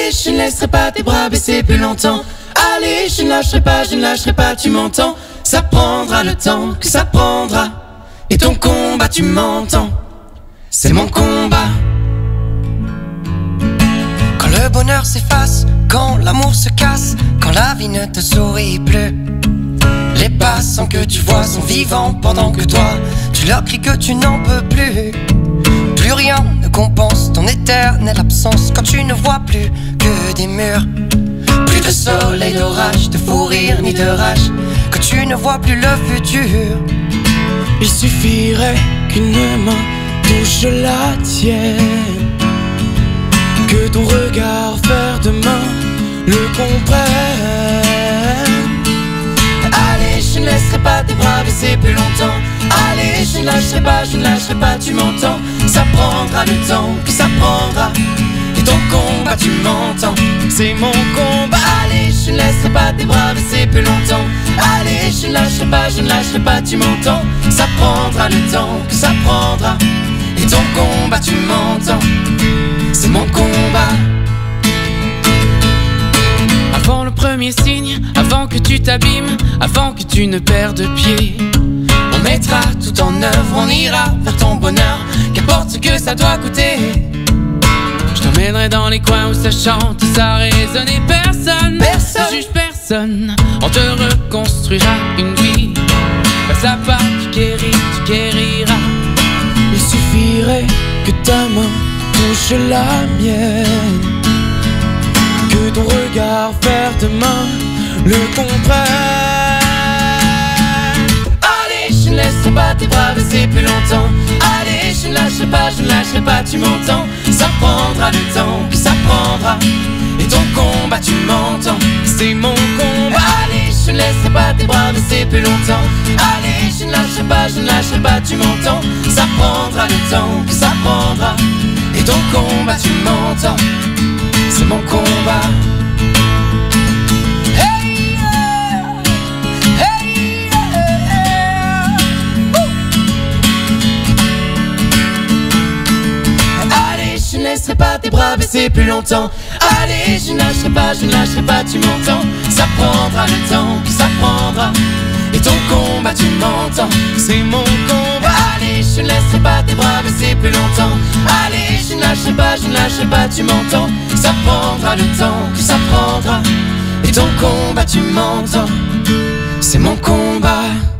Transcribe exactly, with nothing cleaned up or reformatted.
Allez, je ne laisserai pas tes bras baisser plus longtemps. Allez, je ne lâcherai pas, je ne lâcherai pas, tu m'entends. Ça prendra le temps que ça prendra. Et ton combat, tu m'entends. C'est mon combat. Quand le bonheur s'efface, quand l'amour se casse, quand la vie ne te sourit plus, les passants que tu vois sont vivants pendant que toi, tu leur cries que tu n'en peux plus. Plus rien ne compense ton éternelle absence quand tu ne vois plus que des murs. Plus de soleil, d'orage, de fou rire ni de rage, que tu ne vois plus le futur. Il suffirait qu'une main touche la tienne, que ton regard faire demain le comprenne. Allez, je ne laisserai pas tes bras baisser plus longtemps. Allez, je ne lâcherai pas, je ne lâcherai pas, tu m'entends. Ça prendra le temps que ça prendra. Et ton combat, tu m'entends. C'est mon combat. Allez, je ne laisserai pas tes bras baisser plus longtemps. Allez, je ne lâcherai pas, je ne lâcherai pas, tu m'entends. Ça prendra le temps que ça prendra. Et ton combat, tu m'entends. C'est mon combat. Avant le premier signe, avant que tu t'abîmes, avant que tu ne perdes pied, on mettra tout en œuvre, on ira vers ton bonheur, qu'importe ce que ça doit coûter. Je t'emmènerai dans les coins où ça chante, ça résonne et personne, personne ne juge personne. On te reconstruira une vie, pas à pas, tu guéris, tu guériras. Il suffirait que ta main touche la mienne, que ton regard faire demain le comprenne. Allez, je ne laisserai pas tes bras baisser plus longtemps. Allez, je ne lâcherai pas, je ne lâcherai pas, tu m'entends. Ça prendra le temps que ça prendra. Et ton combat, tu m'entends. C'est mon combat. Allez, je ne laisserai pas tes bras baisser plus longtemps. Allez, je ne lâcherai pas, je ne lâcherai pas, tu m'entends. Ça prendra le temps que ça prendra. Et ton combat, tu m'entends. C'est mon combat. Hey, yeah. Hey, yeah. Allez, je ne laisserai pas tes bras baisser plus longtemps. Allez, je ne lâcherai pas, je ne lâcherai pas, tu m'entends. Ça prendra le temps que ça prendra. Et ton combat, tu m'entends. C'est mon combat. Allez, je ne laisserai pas tes bras baisser plus longtemps. Allez, je ne lâcherai pas, je ne lâcherai pas, tu m'entends. Ça prendra le temps que ça prendra. Et ton combat, tu m'entends. C'est mon combat.